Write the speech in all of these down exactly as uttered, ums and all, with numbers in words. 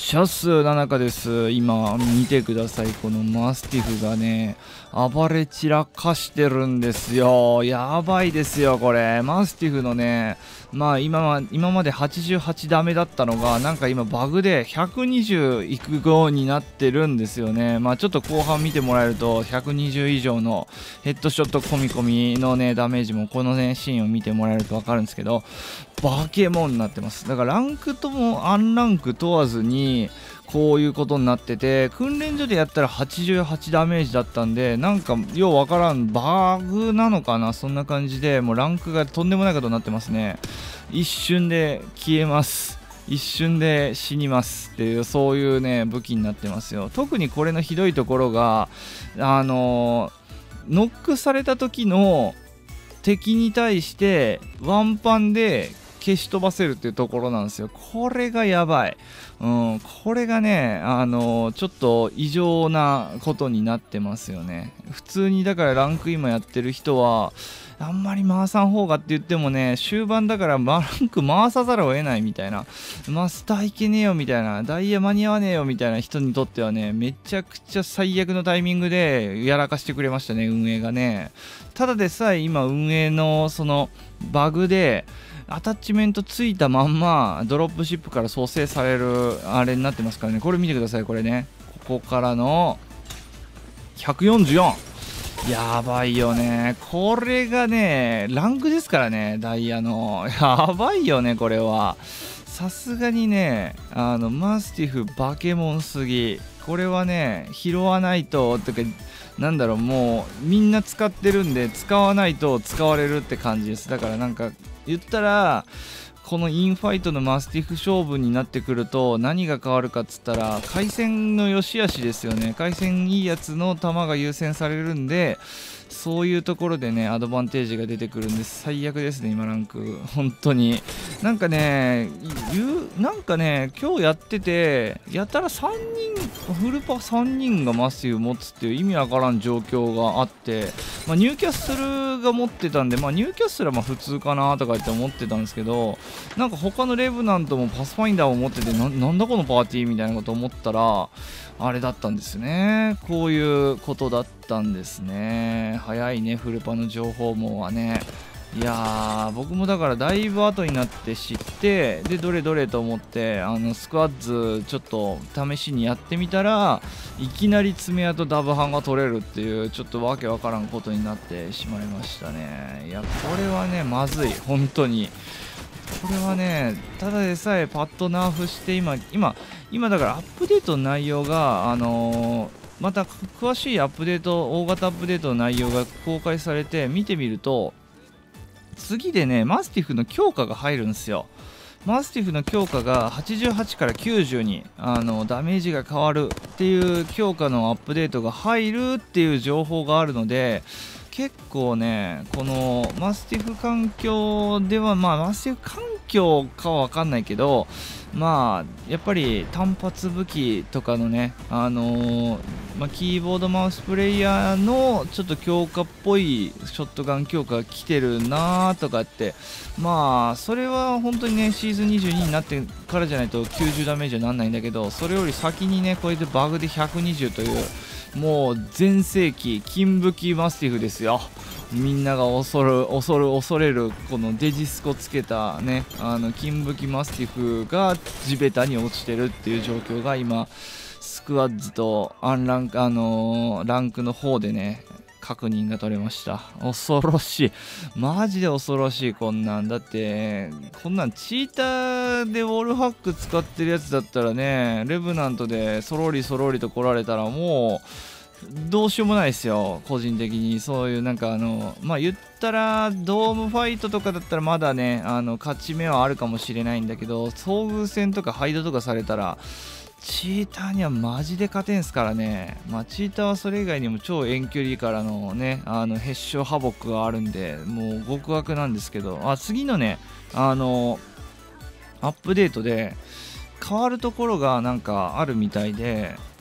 シャスななかです。今見てください。このマスティフがね、暴れ散らかしてるんですよ。やばいですよ、これ。マスティフのね、まあ今は今まではちじゅうはちダメだったのが、なんか今バグでひゃくにじゅういくごになってるんですよね。まあちょっと後半見てもらえると、ひゃくにじゅう以上のヘッドショット込み込みのね、ダメージもこのね、シーンを見てもらえると分かるんですけど、バケモンになってます。だからランクともアンランク問わずにこういうことになってて、訓練所でやったらはちじゅうはちダメージだったんで、なんかようわからんバグなのかな、そんな感じでもうランクがとんでもないことになってますね。一瞬で消えます、一瞬で死にますっていう、そういうね武器になってますよ。特にこれのひどいところが、あのー、ノックされた時の敵に対してワンパンで消し飛ばせるっていうところなんですよ。これがやばい。うん、これがね、あのちょっと異常なことになってますよね。普通にだからランク今やってる人はあんまり回さん方がって言ってもね、終盤だからランク回さざるを得ないみたいな、マスターいけねえよみたいな、ダイヤ間に合わねえよみたいな人にとってはね、めちゃくちゃ最悪のタイミングでやらかしてくれましたね、運営がね。ただでさえ今運営のそのバグでアタッチメントついたまんまドロップシップから蘇生されるあれになってますからね。これ見てください、これね、ここからのひゃくよんじゅうよん、やばいよね。これがねランクですからね、ダイヤの。やばいよね、これは。さすがにね、あのマスティフバケモンすぎ。これはね拾わないととか、なんだろう、もうみんな使ってるんで使わないと使われるって感じです。だからなんか言ったら、このインファイトのマスティフ勝負になってくると何が変わるかっつったら、回線の良し悪しですよね。回線いいやつの球が優先されるんで、そういうところでねアドバンテージが出てくるんで最悪ですね、今ランク。本当になんかね言うなんかね今日やってて、やたらさんにんフルパさんにんがマスティフ持つっていう意味わからん状況があって、まあ、ニューキャッスルが持ってたんで、まあ、ニューキャッスルはまあ普通かなとか言って思ってたんですけど、なんか他のレブナントもパスファインダーを持ってて、 な, なんだこのパーティーみたいなこと思ったらあれだったんですね。こういうことだったんですね。早いね、フルパの情報網はね。いやー、僕もだからだいぶ後になって知って、でどれどれと思ってあのスクワッズちょっと試しにやってみたら、いきなり爪痕ダブハンが取れるっていう、ちょっとわけわからんことになってしまいましたね。いや、これはねまずい、本当に。これはね、ただでさえパッとナーフして、今今今だからアップデートの内容が、あのー、また詳しいアップデート、大型アップデートの内容が公開されて見てみると、次でねマスティフの強化が入るんですよ。マスティフの強化がはちじゅうはちからきゅうじゅうにあのダメージが変わるっていう強化のアップデートが入るっていう情報があるので、結構ねこのマスティフ環境では、まあマスティフ環境かは分かんないけど、まあやっぱり単発武器とかのね、あのーまあ、キーボードマウスプレイヤーのちょっと強化っぽいショットガン強化が来てるなとかって、まあそれは本当にねシーズンにじゅうにになってからじゃないときゅうじゅうダメージはなんないんだけど、それより先にねこれでバグでひゃくにじゅうという、もう全盛期金武器マスティフですよ。みんなが恐る恐る恐れるこのデジスコつけたね、あの金武器マスティフが地べたに落ちてるっていう状況が今スクワッズとアンランク、あのー、ランクの方でね確認が取れました。恐ろしい、マジで恐ろしい。こんなんだって、こんなんチーターでウォールハック使ってるやつだったらね、レブナントでそろりそろりと来られたらもうどうしようもないですよ、個人的に。そういうなんかあのまあ言ったらドームファイトとかだったらまだねあの勝ち目はあるかもしれないんだけど、遭遇戦とかハイドとかされたらチーターにはマジで勝てんすからね。まあチーターはそれ以外にも超遠距離からのねあのヘッショ破撲があるんで、もう極悪なんですけど、あ次のねあのアップデートで変わるところがなんかあるみたいで、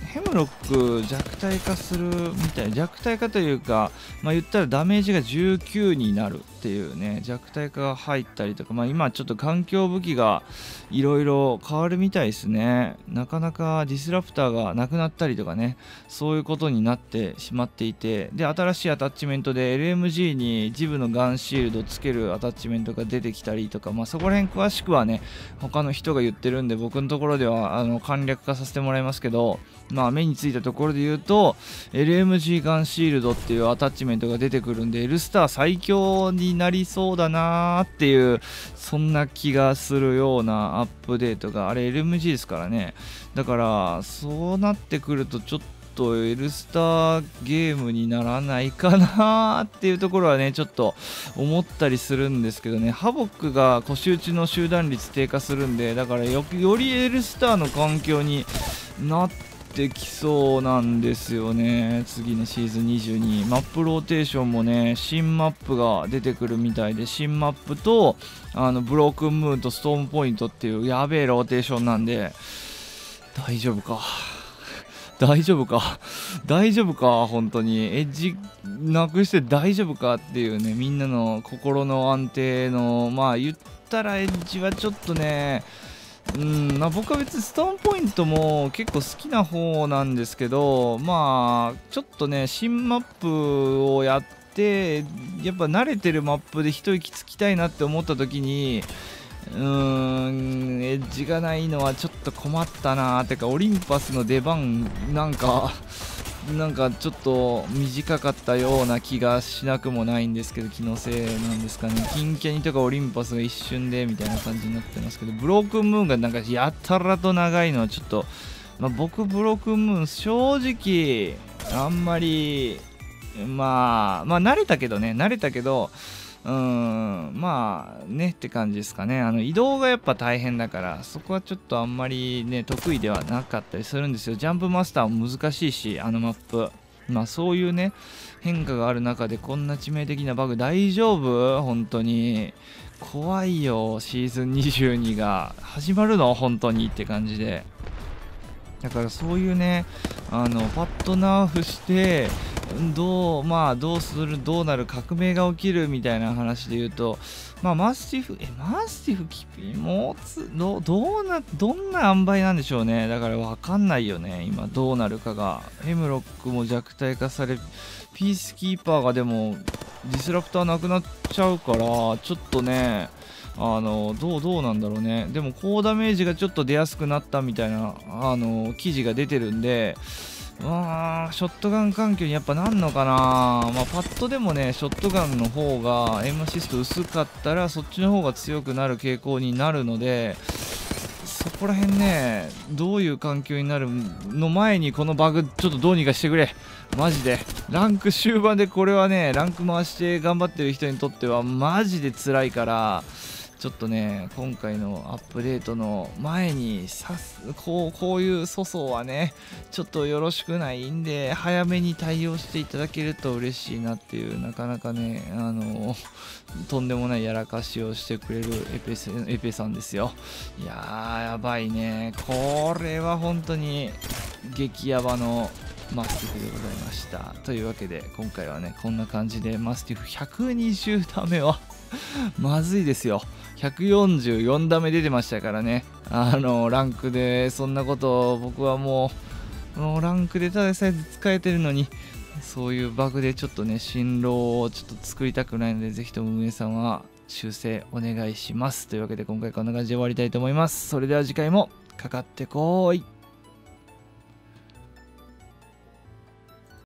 ヘムロック弱体化するみたい、弱体化というか、まあ言ったらダメージがじゅうきゅうになるっていうね、弱体化が入ったりとか、まあ今ちょっと環境武器がいろいろ変わるみたいですね。なかなかディスラプターがなくなったりとかね、そういうことになってしまっていて、で、新しいアタッチメントで エルエムジー にジブのガンシールドつけるアタッチメントが出てきたりとか、まあそこら辺詳しくはね、他の人が言ってるんで、僕のところではあの簡略化させてもらいますけど、まあ目についたところで言うと エルエムジー ガンシールドっていうアタッチメントが出てくるんで、 L スター最強になりそうだなーっていう、そんな気がするようなアップデートが、あれ エルエムジー ですからね。だからそうなってくるとちょっと L スターゲームにならないかなーっていうところはねちょっと思ったりするんですけどね。ハボックが腰打ちの集団率低下するんで、だからよより L スターの環境になってきそうなんですよね。次のシーズンにじゅうにマップローテーションもね、新マップが出てくるみたいで、新マップとあのブロークンムーンとストームポイントっていうやべえローテーションなんで、大丈夫か大丈夫か大丈夫か本当にエッジなくして大丈夫かっていうね、みんなの心の安定の、まあ言ったらエッジはちょっとね、うんまあ、僕は別にストーンポイントも結構好きな方なんですけど、まあちょっとね新マップをやってやっぱ慣れてるマップで一息つきたいなって思った時に、うーんエッジがないのはちょっと困ったなー。てかオリンパスの出番なんかなんかちょっと短かったような気がしなくもないんですけど、気のせいなんですかね。金キャニとかオリンパスが一瞬でみたいな感じになってますけど、ブロークンムーンがなんかやたらと長いのはちょっと、まあ、僕ブロークンムーン正直あんまりまあまあ慣れたけどね慣れたけどうーんまあねって感じですかね。あの移動がやっぱ大変だから、そこはちょっとあんまりね得意ではなかったりするんですよ。ジャンプマスターも難しいし、あのマップ、まあそういうね変化がある中でこんな致命的なバグ大丈夫？本当に怖いよ。シーズンにじゅうにが始まるの本当にって感じで、だからそういうねあのパッとナーフしてどうまあどうするどうなる革命が起きるみたいな話で言うと、まあマスティフえマスティフキピもつどどうなどんな塩梅なんでしょうね。だから分かんないよね今どうなるかが。ヘムロックも弱体化され、ピースキーパーがでもディスラプターなくなっちゃうから、ちょっとねあのどうどうなんだろうね。でも高ダメージがちょっと出やすくなったみたいなあの記事が出てるんで、あーショットガン環境にやっぱなんのかな。まあパッドでもねショットガンの方がエイムアシスト薄かったらそっちの方が強くなる傾向になるので、そこら辺ねどういう環境になるの前にこのバグちょっとどうにかしてくれマジで。ランク終盤でこれはねランク回して頑張ってる人にとってはマジで辛いから、ちょっとね今回のアップデートの前にさすこうこういう粗相はねちょっとよろしくないんで、早めに対応していただけると嬉しいなっていう、なかなかねあのとんでもないやらかしをしてくれるエペセエペさんですよ。いやーやばいね、これは本当に激ヤバのマスティフでございました。というわけで今回はねこんな感じでマスティフひゃくにじゅうダメはまずいですよ。ひゃくよんじゅうよんダメ出てましたからね。あのランクでそんなことを僕はもう、もうランクでただでさえ使えてるのに、そういうバグでちょっとね進路をちょっと作りたくないので、ぜひとも運営さんは修正お願いします。というわけで今回こんな感じで終わりたいと思います。それでは次回もかかってこーい。